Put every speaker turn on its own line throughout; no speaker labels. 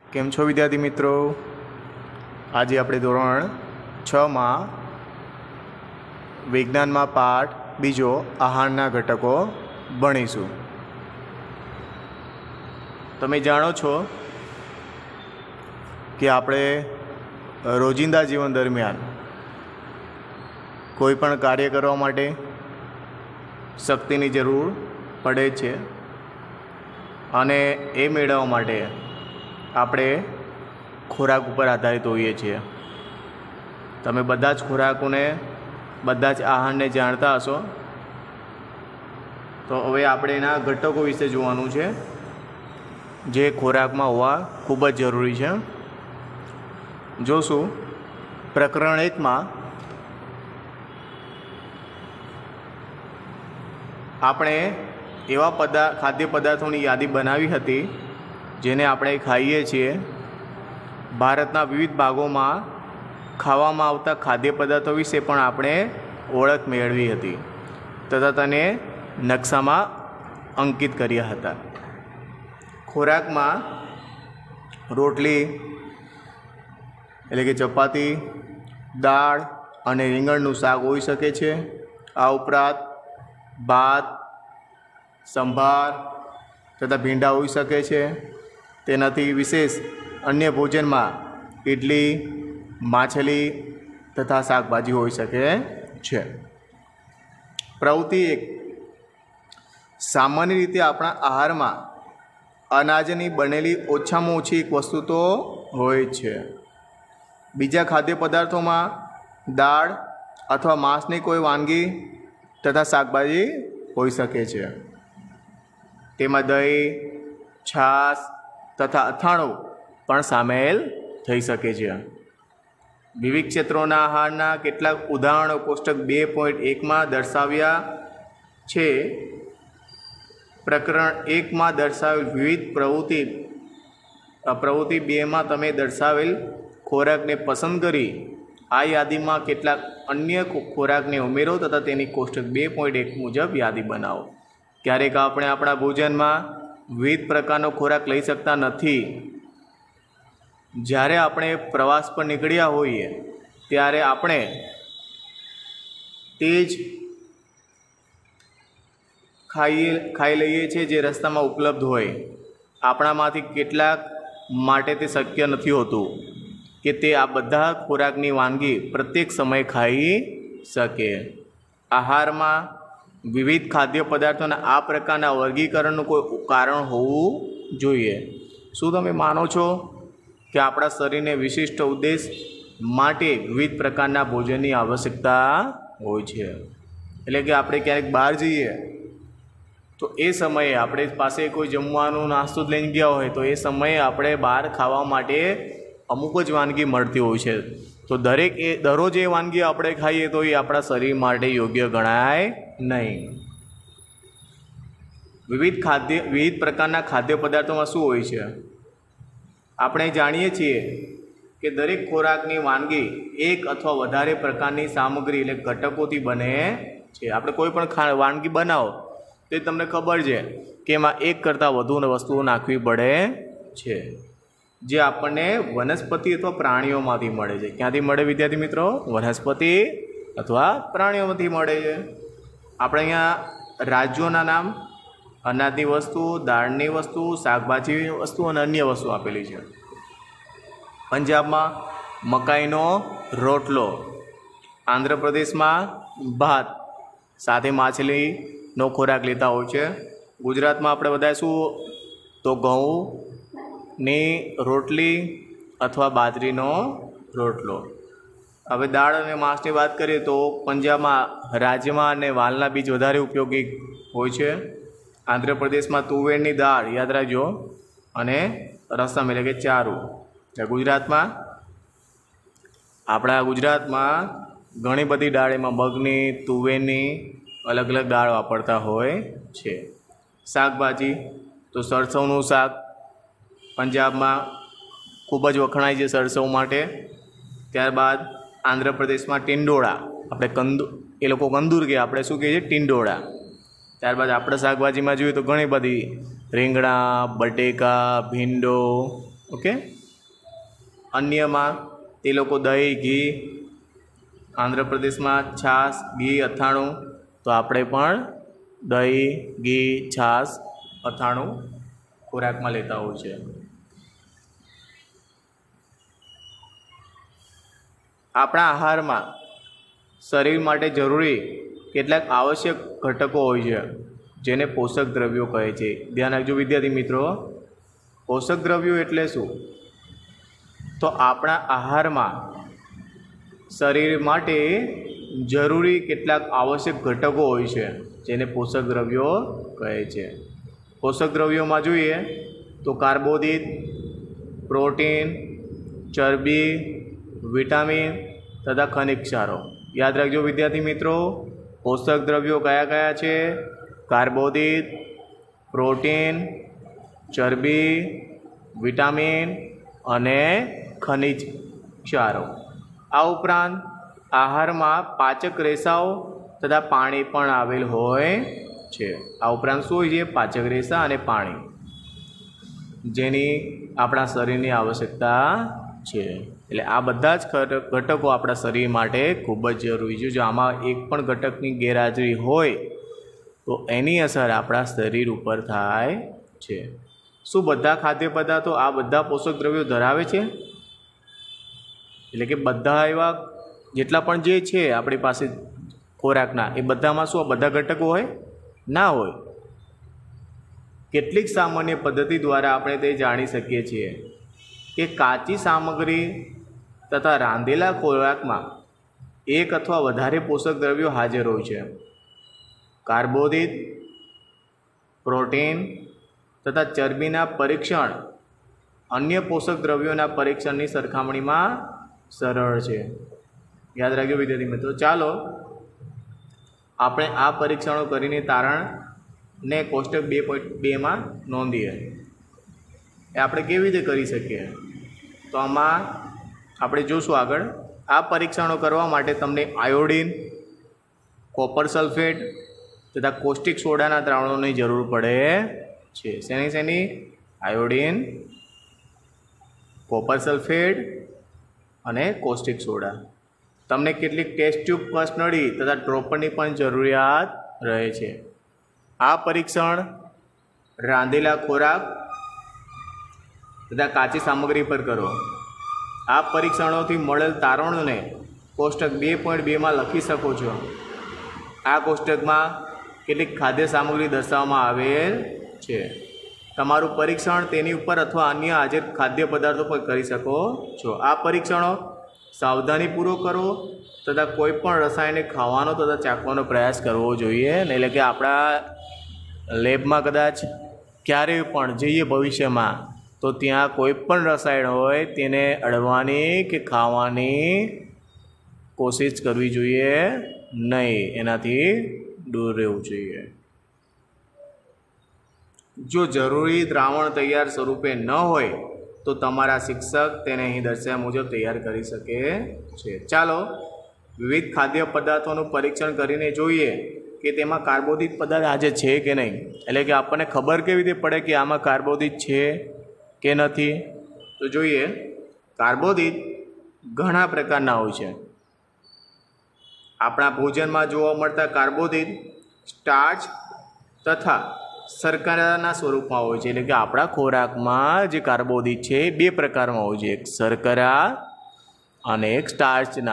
કેમ છો વિદ્યાર્થી મિત્રો? આજે આપણે ધોરણ 6 માં વિજ્ઞાનમાં પાઠ બીજો આહારના ઘટકો ભણીશું. તમે જાણો છો કે આપણે રોજિંદા જીવન દરમિયાન કોઈ પણ કાર્ય કરવા માટે શક્તિની જરૂર પડે છે અને એ મેળવવા માટે આપણે ખોરાક ઉપર આધારિત હોઈએ છીએ. તમે બધા જ ખોરાકોને, બધા જ આહારને જાણતા હશો. તો હવે આપણે એના ઘટકો વિશે જોવાનું છે જે ખોરાકમાં હોવા ખૂબ જ જરૂરી છે. જોશું પ્રકરણ 1માં આપણે એવા ખાદ્ય પદાર્થોની યાદી બનાવી હતી જેને આપણે ખાઈએ છીએ. ભારતના વિવિધ ભાગોમાં ખાવામાં આવતા ખાદ્ય પદાર્થો વિશે પણ આપણે ઓળખ મેળવી હતી તથા તેને નકશામાં અંકિત કર્યા હતા. ખોરાકમાં રોટલી એટલે કે ચપાતી, દાળ અને રીંગણનું શાક હોઈ શકે છે. આ ઉપરાંત ભાત, સંભાર તથા ભીંડા હોઈ શકે છે. તેનાથી વિશેષ અન્ય ભોજનમાં ઇડલી, માછલી તથા શાકભાજી હોઈ શકે છે. પ્રવૃત્તિ 1. સામાન્ય રીતે આપણા આહારમાં અનાજની બનેલી ઓછામાં ઓછી એક વસ્તુ તો હોય છે. બીજા ખાદ્ય પદાર્થોમાં દાળ અથવા માંસની કોઈ વાનગી તથા શાકભાજી હોઈ શકે છે. તેમાં દહીં, છાશ તથા અથાણું પણ સામેલ થઈ શકે છે. વિવિધ ક્ષેત્રોના આહારના કેટલાક ઉદાહરણો કોષ્ટક 2.1માં દર્શાવ્યા છે. પ્રકરણ 1માં દર્શાવેલ વિવિધ પ્રવૃત્તિ 2માં તમે દર્શાવેલ ખોરાકને પસંદ કરી આ યાદીમાં કેટલાક અન્ય ખોરાકને ઉમેરો તથા તેની કોષ્ટક 2.1 મુજબ યાદી બનાવો. ક્યારેક આપણે આપણા ભોજનમાં વિવિધ પ્રકારનો ખોરાક લઈ શકતા નથી. જ્યારે આપણે પ્રવાસ પર નીકળ્યા હોઈએ ત્યારે આપણે તે જ ખાઈ લઈએ છીએ જે રસ્તામાં ઉપલબ્ધ હોય. આપણામાંથી કેટલાક માટે તે શક્ય નથી હોતું કે તે આ બધા ખોરાકની વાનગી પ્રત્યેક સમયે ખાઈ શકે. આહારમાં વિવિધ ખાદ્ય પદાર્થોના આ પ્રકારના વર્ગીકરણનું કોઈ કારણ હોવું જોઈએ. શું તમે માનો છો કે આપણા શરીરને વિશિષ્ટ ઉદ્દેશ માટે વિવિધ પ્રકારના ભોજનની આવશ્યકતા હોય છે? એટલે કે આપણે ક્યારેક બહાર જઈએ તો એ સમયે આપણે પાસે કોઈ જમવાનું નાસ્તો જ લઈને ગયા હોય તો એ સમયે આપણે બહાર ખાવા માટે અમુક જ વાનગી મળતી હોય છે. તો દરરોજ એ વાનગી આપણે ખાઈએ તો એ આપણા શરીર માટે યોગ્ય ગણાય નહીં. વિવિધ પ્રકારના ખાદ્ય પદાર્થોમાં શું હોય છે? આપણે જાણીએ છીએ કે દરેક ખોરાકની વાનગી એક અથવા વધારે પ્રકારની સામગ્રી એટલે ઘટકોથી બને છે. આપણે કોઈ પણ વાનગી બનાવો તો તમને ખબર છે કે એમાં એક કરતાં વધુ વસ્તુઓ નાખવી પડે છે જે આપણને વનસ્પતિ અથવા પ્રાણીઓમાંથી મળે છે. ક્યાંથી મળે વિદ્યાર્થી મિત્રો? વનસ્પતિ અથવા પ્રાણીઓમાંથી મળે છે. આપણે અહીંયા રાજ્યોના નામ, અનાજની વસ્તુ, દાળની વસ્તુ, શાકભાજીની વસ્તુ અને અન્ય વસ્તુ આપેલી છે. પંજાબમાં મકાઈનો રોટલો, આંધ્રપ્રદેશમાં ભાત સાથે માછલીનો ખોરાક લેતા હોય છે. ગુજરાતમાં આપણે બધા શું તો ઘઉંની રોટલી અથવા બાજરીનો રોટલો. હવે દાળ અને માંસની વાત કરીએ તો પંજાબમાં રાજમા અને વાલના બીજ વધારે ઉપયોગી હોય છે. આંધ્રપ્રદેશમાં તુવેરની દાળ યાદ રાખજો અને રસમ એટલે કે ચારું. આપણા ગુજરાતમાં ઘણી બધી દાળ એમાં મગની, તુવેરની અલગ અલગ દાળ વાપરતા હોય છે. શાકભાજી તો સરસવનું શાક પંજાબમાં ખૂબ જ વખણાય છે સરસવ માટે. ત્યારબાદ આંધ્રપ્રદેશમાં ટિંડોળા, આપણે એ લોકો કંદૂર કે આપણે શું કહીએ છીએ ટિંડોળા. ત્યારબાદ આપણે શાકભાજીમાં જોઈએ તો ઘણી બધી રીંગણા, બટેકા, ભીંડો, ઓકે, अन्यमां ते लोको दही घी, आंध्रप्रदेश में छाश घी अथाणुं, तो आपणे पण दही घी छाश अथाणुं खोराक में लेता होय छे। आपणा आहार में शरीर माटे जरूरी केटलाक आवश्यक घटको होय छे जेने पोषक द्रव्यो कहे छे। ध्यान राखजो विद्यार्थी मित्रों, पोषक द्रव्यो एटले शुं? तो आपणा आहार में शरीर माटे जरूरी केटलाक आवश्यक घटको होय छे जेने पोषक द्रव्यो कहे छे। पोषक द्रव्यों में जोईए तो कार्बोदीत, प्रोटीन, चरबी, विटामिन तथा खनिज क्षारों। याद रखजो विद्यार्थी मित्रों, पोषक द्रव्यों कया कया छे? कार्बोदीत, प्रोटीन, चरबी, विटामिन अने खनिज क्षारों। आ उपरांत आहार में पाचक रेसाओ तथा पाणी पण आवेल होय छे। आ उपरांत शुं होय छे? पाचक रेसा अने पाणी, जेनी आपणा शरीरनी आवश्यकता छे। एटले आ बधा ज घटको आपणा शरीर माटे खूब ज जरूरी छे। जो आमां एक पण घटकनी गैरहाजरी होय तो एनी असर आपणा शरीर उपर थाय छे। शुं बधा खाद्य पदार्थो आ बधा पोषक द्रव्यो धरावे छे? एटले के बधा एवा जेटला पण जे छे आपणी पासे खोराकना ए बधामां शुं बधा घटको होय? ना होय। केटलीक सामान्य पद्धति द्वारा आपणे ते जाणी शकीए छीए के काची सामग्री तथा रांधेला खोराक में एक अथवा वधारे पोषक द्रव्यों हाजर होय छे। कार्बोदीत, प्रोटीन तथा चरबीना परीक्षण अन्य पोषक द्रव्यों परीक्षण की सरखामणी में सरल छे। याद राखजो विद्यार्थी मित्रों। चलो आपणे आ परीक्षणों करीने तारण ने कोष्टक 2.2 में नोंधीए। आपणे केवी रीते करी सकीए? तो आमां आपणे जोशुं आगळ। आ परीक्षणों करवा माटे तमने आयोडीन, कॉपर सल्फेट तथा कोस्टिक सोडाना द्रावणोनी जरूर पड़े छे। शेनी शेनी? आयोडीन, कॉपर सल्फेट अने कोस्टिक सोडा। तमने केटलीक टेस्ट ट्यूब, कसनળી तथा ड्रॉपरनी पण जरूरियात रहे छे। आ परीक्षण रांधेला खोराक तथा काची सामग्री पर करो। आ परीक्षणों मळेल तारणों ने कोष्टक 2.2 में लखी सको छो। आ कोष्टक में केटलीक खाद्य सामग्री दर्शाववामां आवेल छे। तमारुं परीक्षण तेनी उपर अथवा अन्य हाजर खाद्य पदार्थों पर करी सको छो। आ परीक्षणों सावधानीपूर्वक करो तथा कोईपण रसायणिक खावानो तथा चाखवानो प्रयास करवो जोईए। एटले के आपणा लेब में कदाच क्यारेय पण जईए भविष्य में तो त्यां कोईपण रसायण होय तेने अडवानी के खावानी कोशिश करवी जोईए नहीं, एनाथी दूर रहेवुं जोईए। जो जरूरी द्रावण तैयार स्वरूपे न होय तो तमारा शिक्षक तेने अहीं दर्शाव्या मुजब तैयार करी शके छे। चालो विविध खाद्य पदार्थों परीक्षण करीने जोईए कि तेमां कार्बोदीत पदार्थ हाजर छे के नहीं। एटले के आपने खबर केवी रीते पड़े कि आमां कार्बोदीत छे के नहीं? तो जोईए, कार्बोदीत घणा प्रकारना होय छे। आपणा भोजन में जोवा मळता कार्बोदीत स्टार्च तथा शर्कराना स्वरूप में होय छे। एटले के आपणा खोराक में जे कार्बोदीत छे 2 प्रकार में होय छे, एक शर्करा अने एक स्टार्चना।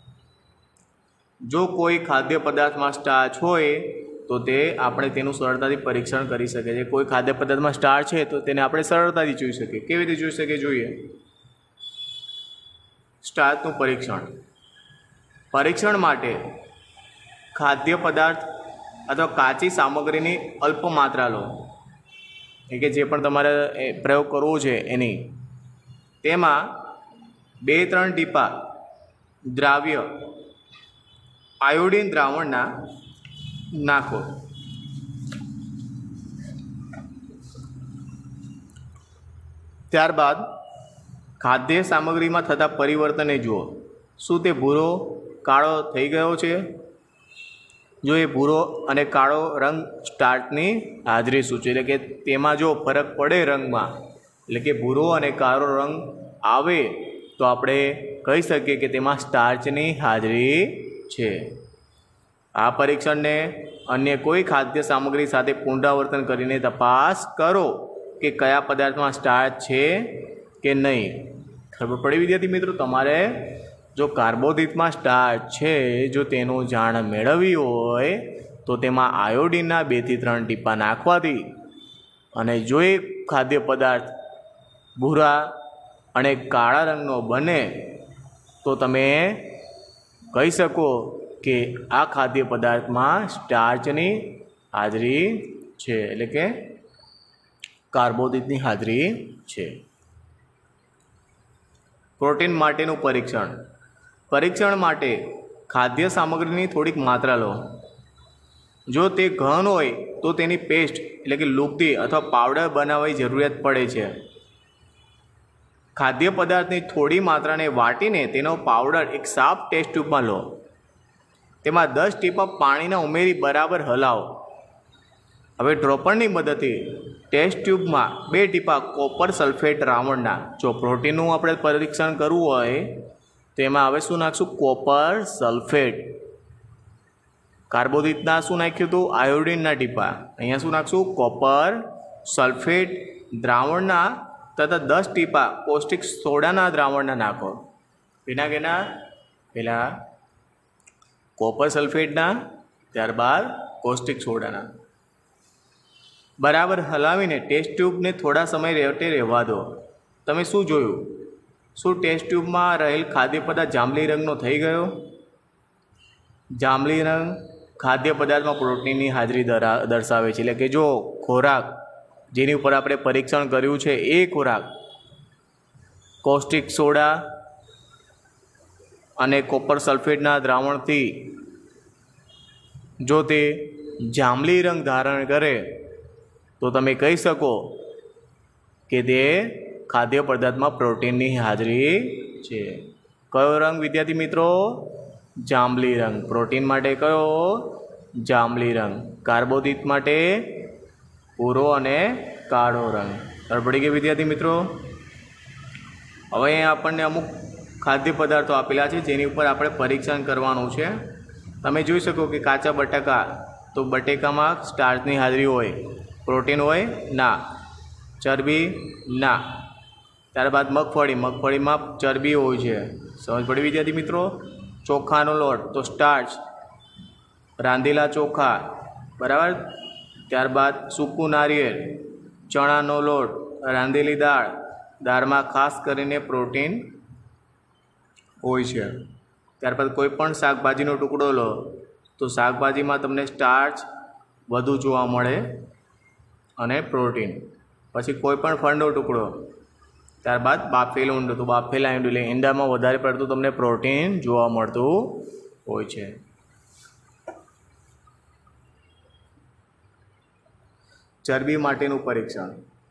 जो कोई खाद्य पदार्थ में स्टार्च होय तो ते आपणे तेनुं सरळताथी परीक्षण करी शकीए छीए। कोई खाद्य पदार्थ में स्टार्च है तो तेने आपणे सरळताथी जोई शकीए। केवी रीते जोई शकीए? जोईए, स्टार्चनुं परीक्षण। परीक्षण माटे खाद्य पदार्थ अथवा काची सामग्रीनी अल्प मात्रा लो। એટલે જે પણ તમારે પ્રયોગ કરવો છે એની તેમાં 2-3 ટીપા દ્રાવ્ય આયોડીન દ્રાવણના નાખો। ત્યારબાદ ખાદ્ય સામગ્રીમાં થતા પરિવર્તનને જુઓ। શું તે ભૂરો કાળો થઈ ગયો છે? जो ये भूरो अने काळो रंग स्टार्चनी हाजरी सूचे એટલે કે તેમાં જો ફરક પડે રંગમાં એટલે કે ભૂરો અને કાળો રંગ આવે तो આપણે કહી શકીએ કે તેમાં સ્ટાર્ચની હાજરી છે। આ પરીક્ષણને અન્ય કોઈ ખાદ્ય સામગ્રી સાથે પુનરાવર્તન કરીને તપાસ કરો કે કયા પદાર્થમાં સ્ટાર્ચ છે કે નહીં। ખબર પડી વિદ્યાર્થી મિત્રો? તમારે જો કાર્બોદિતમાં સ્ટાર્ચ છે, જો તેનું જાણ મેળવવી હોય તો તેમાં આયોડિનના 2 થી 3 ટીપા નાખવાથી અને જો એક ખાદ્ય પદાર્થ ભૂરા અને કાળા રંગનો બને તો તમે કહી શકો કે આ ખાદ્ય પદાર્થમાં સ્ટાર્ચની હાજરી છે, એટલે કે કાર્બોદિતની હાજરી છે। પ્રોટીન માટેનું પરીક્ષણ। પરીક્ષણ માટે ખાદ્ય સામગ્રીની થોડીક માત્રા લો। જો તે ઘન હોય તો તેની પેસ્ટ એટલે કે લુગદી અથવા પાવડર બનાવવાની જરૂરિયાત પડે છે। ખાદ્ય પદાર્થની થોડી માત્રાને વાટીને તેનો પાવડર એક સાફ ટેસ્ટ ટ્યુબમાં લો। તેમાં 10 ટીપા પાણીના ઉમેરી બરાબર હલાવો। હવે ડ્રોપરની મદદથી ટેસ્ટ ટ્યુબમાં 2 ટીપા કોપર સલ્ફેટ દ્રાવણના, જો પ્રોટીનનું આપણે પરીક્ષણ કરવું હોય તો એમાં હવે શું નાખશું? Copper sulphate. કાર્બોદિતના શું નાખ્યું હતું? આયોડિનના ટીપા। અહીંયા શું નાખશું? કોપર સલ્ફેટ દ્રાવણના તથા 10 ટીપા પૌષ્ટિક સોડાના દ્રાવણના નાખો। એના કેના? પહેલાં કોપર સલ્ફેટના, ત્યારબાદ પૌષ્ટિક સોડાના। બરાબર હલાવીને ટેસ્ટ ટ્યુબને થોડા સમય માટે રહેવા દો। તમે શું જોયું? શું ટેસ્ટ ટ્યુબમાં રહેલ ખાદ્ય પદાર્થ જાંબલી રંગનો થઈ ગયો? જાંબલી રંગ ખાદ્ય પદાર્થમાં પ્રોટીનની હાજરી દર્શાવે છે। એટલે કે જો ખોરાક જેની ઉપર આપણે પરીક્ષણ કર્યું છે એ ખોરાક કોસ્ટિક સોડા અને કોપર સલ્ફેટના દ્રાવણથી જો તે જાંબલી રંગ ધારણ કરે તો તમે કહી શકો કે તે ખાદ્ય પદાર્થમાં પ્રોટીનની હાજરી છે। કયો રંગ વિદ્યાર્થી મિત્રો? જાંબલી રંગ। પ્રોટીન માટે કયો? જાંબલી રંગ। કાર્બોદિત માટે ભૂરો અને કાળો રંગ। ખબર પડી ગઈ વિદ્યાર્થી મિત્રો? હવે આપણને અમુક ખાદ્ય પદાર્થો આપેલા છે જેની ઉપર આપણે પરીક્ષણ કરવાનું છે। તમે જોઈ શકો કે કાચા બટાકા, તો બટેકામાં સ્ટાર્ચની હાજરી હોય, પ્રોટીન હોય ના, ચરબી ના। ત્યારબાદ મગફળીમાં ચરબી હોય છે। સમજ પડી વિદ્યાર્થી મિત્રો? ચોખાનો લોટ તો સ્ટાર્ચ, રાંધેલા ચોખા, બરાબર। ત્યારબાદ સૂકું નારિયેળ, ચણાનો લોટ, રાંધેલી દાળ, દાળમાં ખાસ કરીને પ્રોટીન હોય છે। ત્યારબાદ કોઈ પણ શાકભાજીનો ટુકડો લો તો શાકભાજીમાં તમને સ્ટાર્ચ વધુ જોવા મળે અને પ્રોટીન। પછી કોઈ પણ ફળનો ટુકડો, ત્યારબાદ બાફેલું ઈંડું, તો બાફેલા ઈંડું એટલે ઈંડામાં વધારે પડતું તમને પ્રોટીન જોવા મળતું હોય છે। ચરબી માટેનું પરીક્ષણ।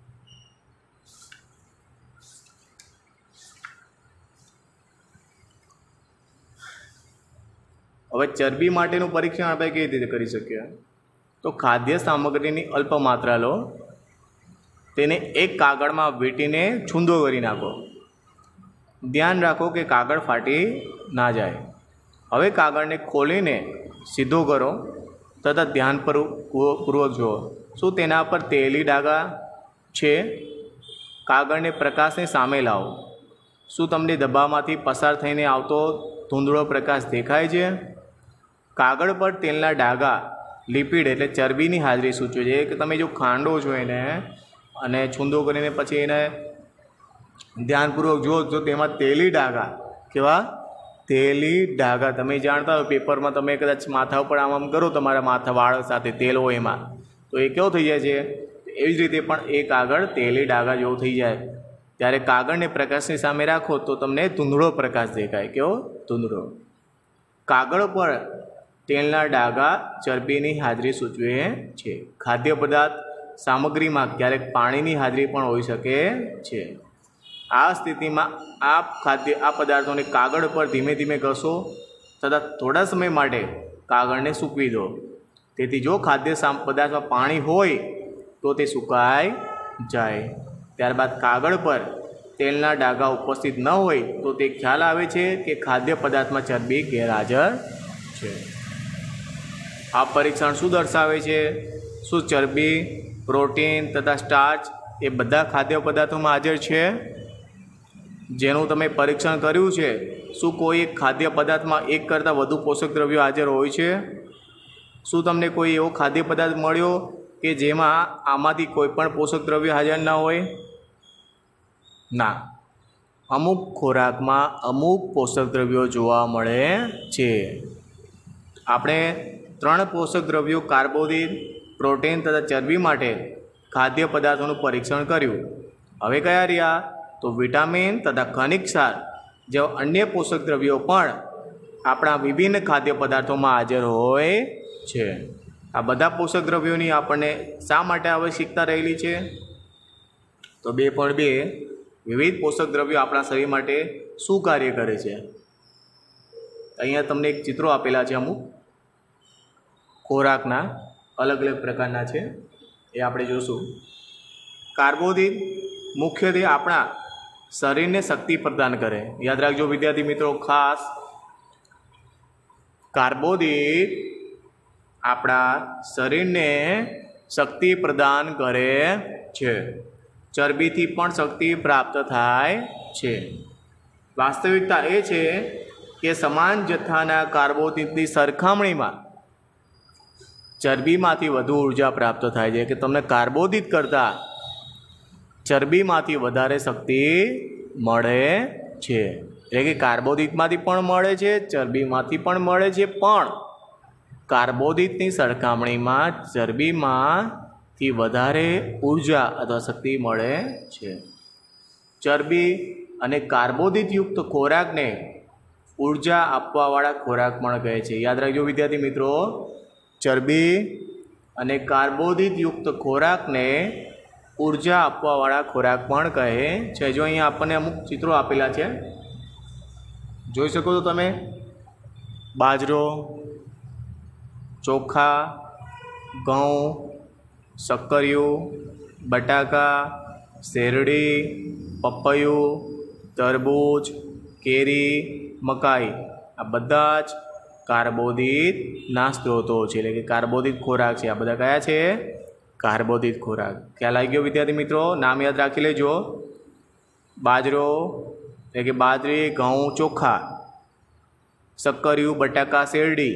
હવે ચરબી માટેનું પરીક્ષણ આપણે કેવી રીતે કરી શકીએ? તો ખાદ્ય સામગ્રીની અલ્પ માત્રા લો, તેને એક કાગળમાં વીંટીને છૂંદો કરી નાખો। ધ્યાન રાખો કે કાગળ ફાટી ના જાય। હવે કાગળને ખોલીને સીધો કરો તથા ધ્યાનપૂર્વક જુઓ, શું તેના પર તેલી ડાઘા છે? કાગળને પ્રકાશની સામે લાવો। શું તમને દબાવમાંથી પસાર થઈને આવતો ધૂંધળો પ્રકાશ દેખાય છે? કાગળ પર તેલના ડાઘા લિપિડ એટલે ચરબીની હાજરી સૂચવે છે કે તમે જો ખાંડો છો એને અને છૂંદો કરીને પછી એને ધ્યાનપૂર્વક જુઓ તો તેમાં તેલી ડાઘા, કેવા? તેલી ડાઘા। તમે જાણતા હો પેપરમાં તમે કદાચ માથા ઉપર આમ કરો, તમારા માથા વાળ સાથે તેલ હોય એમાં, તો એ કેવો થઈ જાય છે? એવી જ રીતે પણ એ કાગળ તેલી ડાઘા જેવું થઈ જાય। ત્યારે કાગળને પ્રકાશની સામે રાખો તો તમને ધૂંધળો પ્રકાશ દેખાય। કેવો? ધૂંધળો। કાગળ પર તેલના ડાઘા ચરબીની હાજરી સૂચવે છે। ખાદ્ય પદાર્થ સામગ્રીમાં ક્યારેક પાણીની હાજરી પણ હોઈ શકે છે। આ સ્થિતિમાં આ પદાર્થોને કાગળ પર ધીમે ધીમે ઘસો તથા થોડા સમય માટે કાગળને સૂકવી દો। તેથી જો ખાદ્ય પદાર્થમાં પાણી હોય તો તે સુકાઈ જાય। ત્યારબાદ કાગળ પર તેલના ડાઘા ઉપસ્થિત ન હોય તો તે ખ્યાલ આવે છે કે ખાદ્ય પદાર્થમાં ચરબી ગેરહાજર છે। આ પરીક્ષણ શું દર્શાવે છે? શું ચરબી, પ્રોટીન તથા સ્ટાર્ચ એ બધા ખાદ્ય પદાર્થોમાં હાજર છે? જેનું તમે પરીક્ષણ કર્યું છે, શું કોઈ એક ખાદ્ય પદાર્થમાં એક કરતાં વધુ પોષક દ્રવ્યો હાજર હોય છે? શું તમને કોઈ એવો ખાદ્ય પદાર્થ મળ્યો કે જેમાં આમાંથી કોઈ પણ પોષક દ્રવ્ય હાજર ના હોય? ના, અમુક ખોરાકમાં અમુક પોષક દ્રવ્યો જોવા મળે છે। આપણે 3 પોષક દ્રવ્યો કાર્બોદિત, પ્રોટીન તથા ચરબી માટે ખાદ્ય પદાર્થોનું પરીક્ષણ કર્યું। હવે કયા રહ્યા? તો વિટામિન તથા ખનિજ ક્ષાર જેવા અન્ય પોષક દ્રવ્યો પણ આપણા વિભિન્ન ખાદ્ય પદાર્થોમાં હાજર હોય છે। આ બધા પોષક દ્રવ્યોની આપણને શા માટે આવશ્યકતા રહેલી છે? તો 2.2 વિવિધ પોષક દ્રવ્યો આપણા શરીર માટે શું કાર્ય કરે છે? અહીંયા તમને એક ચિત્રો આપેલા છે, અમુક ખોરાકના અલગ અલગ પ્રકારના છે, એ આપણે જોશું। કાર્બોદિત મુખ્યત્વે આપણા શરીરને શક્તિ પ્રદાન કરે। યાદ રાખજો વિદ્યાર્થી મિત્રો, ખાસ કાર્બોદિત આપણા શરીરને શક્તિ પ્રદાન કરે છે। ચરબીથી પણ શક્તિ પ્રાપ્ત થાય છે। વાસ્તવિકતા એ છે કે સમાન જથ્થાના કાર્બોદિતની સરખામણીમાં ચરબીમાંથી વધુ ઉર્જા પ્રાપ્ત થાય છે, કે તમને કાર્બોદિત કરતાં ચરબીમાંથી વધારે શક્તિ મળે છે। એટલે કે કાર્બોદિતમાંથી પણ મળે છે, ચરબીમાંથી પણ મળે છે, પણ કાર્બોદિતની સરખામણીમાં ચરબીમાંથી વધારે ઉર્જા અથવા શક્તિ મળે છે। ચરબી અને કાર્બોદિતયુક્ત ખોરાકને ઉર્જા આપવાવાળા ખોરાક પણ કહે છે। યાદ રાખજો વિદ્યાર્થી મિત્રો, ચરબી અને કાર્બોદિતયુક્ત ખોરાકને ઉર્જા આપવાવાળા ખોરાક પણ કહે છે। જો અહીંયા આપણને અમુક ચિત્રો આપેલા છે, જોઈ શકો છો તમે। બાજરો, ચોખા, ઘઉં, શક્કરિયું, બટાકા, શેરડી, પપૈયું, તરબૂચ, કેરી, મકાઈ, આ બધા જ કાર્બોદિતના સ્ત્રોતો છે, એટલે કે કાર્બોદિત ખોરાક છે। આ બધા કયા છે? કાર્બોદિત ખોરાક। ખ્યાલ આવી ગયો વિદ્યાર્થી મિત્રો? નામ યાદ રાખી લેજો। બાજરો એટલે કે બાજરી, ઘઉં, ચોખા, શક્કરિયું, બટાકા, શેરડી,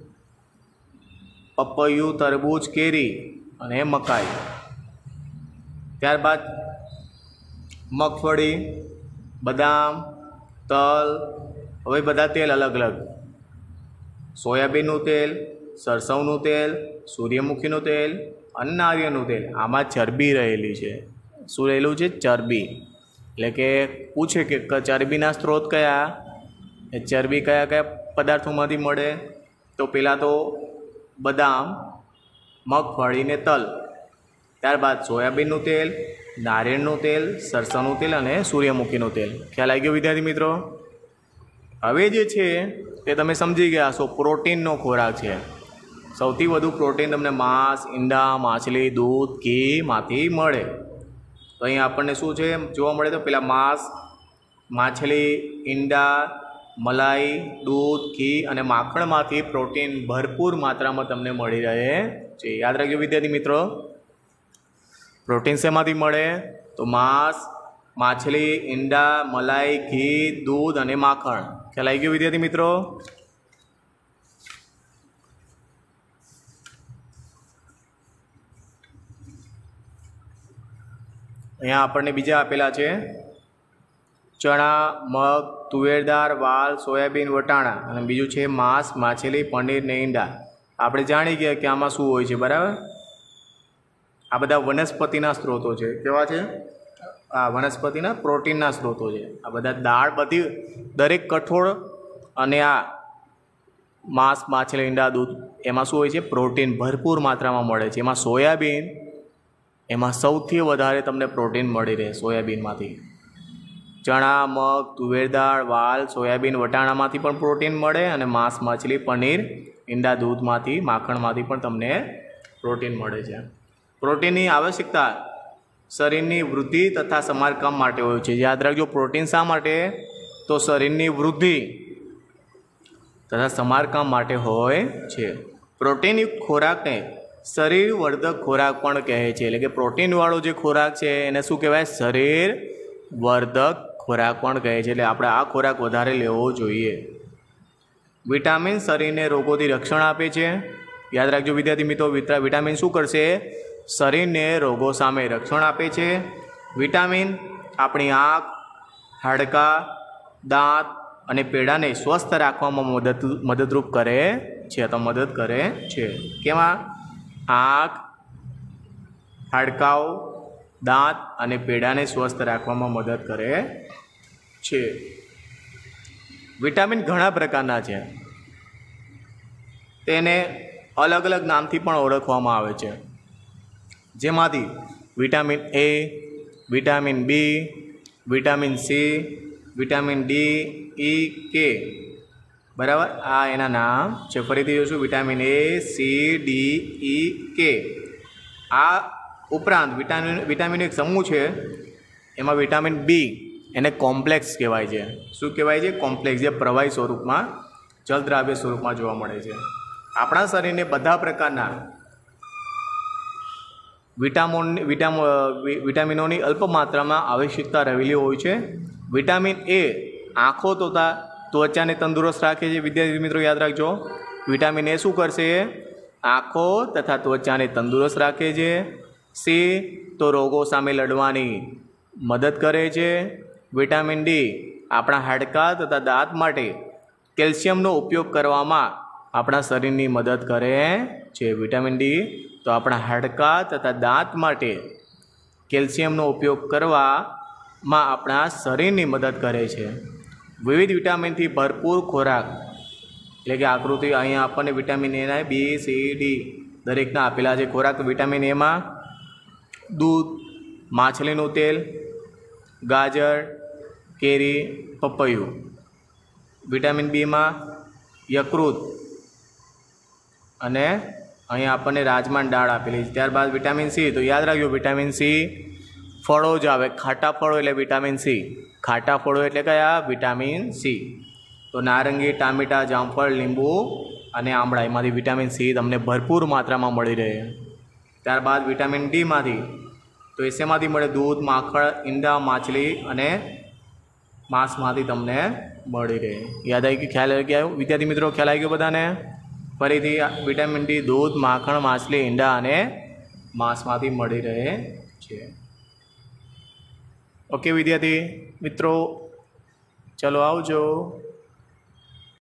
પપૈયું, તરબૂચ, કેરી અને મકાઈ। ત્યારબાદ મગફળી, બદામ, તલ, હવે બધા તેલ અલગ અલગ, સોયાબીનનું તેલ, સરસવનું તેલ, સૂર્યમુખીનું તેલ અને નારિયેળનું તેલ, આમાં ચરબી રહેલી છે। શું રહેલું છે? ચરબી। એટલે કે પૂછે કે ચરબીના સ્ત્રોત કયા? એ ચરબી કયા કયા પદાર્થોમાંથી મળે? તો પહેલાં તો બદામ, મગફળી ને તલ, ત્યારબાદ સોયાબીનનું તેલ, નારિયેળનું તેલ, સરસવનું તેલ અને સૂર્યમુખીનું તેલ। ખ્યાલ આવી ગયો વિદ્યાર્થી મિત્રો? હવે જે છે તે તમે સમજી ગયા છો, પ્રોટીનનો ખોરાક છે। સૌથી વધુ પ્રોટીન તમને માંસ, ઈંડા, માછલી, દૂધ, ઘીમાંથી મળે। તો અહીં આપણને શું છે જોવા મળે? તો પેલા માંસ, માછલી, ઈંડા, મલાઈ, દૂધ, ઘી અને માખણમાંથી પ્રોટીન ભરપૂર માત્રામાં તમને મળી રહે છે। યાદ રાખજો વિદ્યાર્થી મિત્રો, પ્રોટીન શેમાંથી મળે? તો માંસ, માછલી, ઈંડા, મલાઈ, ઘી, દૂધ અને માખણ। ખ્યાલ આવી ગયો વિદ્યાર્થી મિત્રો? અહીંયા આપણને બીજા આપેલા છે, ચણા, મગ, તુવેર દાળ, વાલ, સોયાબીન, વટાણા અને બીજું છે માંસ, માછલી, પનીર ને ઈંડા। આપણે જાણી ગયા કે આમાં શું હોય છે, બરાબર? આ બધા વનસ્પતિના સ્ત્રોતો છે। કેવા છે? આ વનસ્પતિના પ્રોટીનના સ્ત્રોતો છે। આ બધા દાળ, બધી દરેક કઠોળ અને આ માંસ, માછલી, ઈંડા, દૂધ, એમાં શું હોય છે? પ્રોટીન ભરપૂર માત્રામાં મળે છે। એમાં સોયાબીન, એમાં સૌથી વધારે તમને પ્રોટીન મળી રહે સોયાબીનમાંથી। ચણા, મગ, તુવેર દાળ, વાલ, સોયાબીન, વટાણામાંથી પણ પ્રોટીન મળે અને માંસ, માછલી, પનીર, ઈંડા, દૂધમાંથી, માખણમાંથી પણ તમને પ્રોટીન મળે છે। પ્રોટીનની આવશ્યકતા શરીરની વૃદ્ધિ તથા સમારકામ માટે હોય છે। યાદ રાખજો, પ્રોટીન શા માટે? તો શરીરની વૃદ્ધિ તથા સમારકામ માટે હોય છે। પ્રોટીનયુક્ત ખોરાકને શરીરવર્ધક ખોરાક પણ કહે છે। એટલે કે પ્રોટીનવાળો જે ખોરાક છે એને શું કહેવાય? શરીરવર્ધક ખોરાક પણ કહે છે। એટલે આપણે આ ખોરાક વધારે લેવો જોઈએ। વિટામિન શરીરને રોગોથી રક્ષણ આપે છે। યાદ રાખજો વિદ્યાર્થી મિત્રો, વિટામિન શું કરશે? શરીરને રોગો સામે રક્ષણ આપે છે। વિટામિન આપણી આંખ, હાડકાં, દાંત અને પેડાને સ્વસ્થ રાખવામાં મદદરૂપ કરે છે। તો મદદ કરે છે કેમાં? આંખ, હાડકાઓ, દાંત અને પેડાને સ્વસ્થ રાખવામાં મદદ કરે છે। વિટામિન ઘણા પ્રકારના છે, તેને અલગ અલગ નામથી પણ ઓળખવામાં આવે છે, જેમાંથી vitamin A, vitamin B, vitamin C, vitamin D, E, K, બરાબર? આ એના નામ છે। ફરીથી જોઈશું, vitamin A, C, D, E, K. આ ઉપરાંત વિટામિનનો એક સમૂહ છે, એમાં વિટામિન બી, એને કોમ્પ્લેક્સ કહેવાય છે। શું કહેવાય છે? કોમ્પ્લેક્સ, જે પ્રવાહી સ્વરૂપમાં, જલદ્રાવ્ય સ્વરૂપમાં જોવા મળે છે। આપણા શરીરને બધા પ્રકારના વિટામિનોની અલ્પ માત્રામાં આવશ્યકતા રહેલી હોય છે। વિટામિન એ આંખો તથા ત્વચાને તંદુરસ્ત રાખે છે। વિદ્યાર્થી મિત્રો યાદ રાખજો, વિટામિન એ શું કરશે? આંખો તથા ત્વચાને તંદુરસ્ત રાખે છે। સી તો રોગો સામે લડવાની મદદ કરે છે। વિટામિન ડી આપણા હાડકાં તથા દાંત માટે કેલ્શિયમનો ઉપયોગ કરવામાં આપણા શરીરની મદદ કરે છે। વિટામિન ડી તો આપણા હાડકાં તથા દાંત માટે કેલ્શિયમનો ઉપયોગ કરવામાં આપણા શરીરની મદદ કરે છે। વિવિધ વિટામિનથી ભરપૂર ખોરાક, એટલે કે આકૃતિ અહીંયા આપણને વિટામિન એના બી, સી, ડી દરેકના આપેલા છે ખોરાક। વિટામિન એમાં દૂધ, માછલીનું તેલ, ગાજર, કેરી, પપૈયું। વિટામિન બીમાં યકૃત અને અહીંયા આપણને રાજમાની દાળ આપેલી છે। ત્યારબાદ વિટામિન સી, તો યાદ રાખજો વિટામિન સી ફળો જ આવે, ખાટા ફળો એટલે વિટામિન સી, ખાટા ફળો એટલે કયા? Vitamin C. તો નારંગી, ટામેટાં, જામફળ, લીંબુ અને આમળા, એમાંથી વિટામિન સી તમને ભરપૂર માત્રામાં મળી રહે। ત્યારબાદ વિટામિન ડીમાંથી, તો એ શેમાંથી મળે? દૂધ, માખણ, ઈંડા, માછલી અને માંસમાંથી તમને મળી રહે। યાદ આવી ગયું? ખ્યાલ આવી ગયો વિદ્યાર્થી મિત્રો? ખ્યાલ આવી ગયો બધાને? ફરીથી વિટામિન ડી દૂધ, માખણ, માછલી, ઈંડા અને માંસમાંથી મળી રહે છે। ઓકે વિદ્યાર્થી મિત્રો, ચલો આવજો।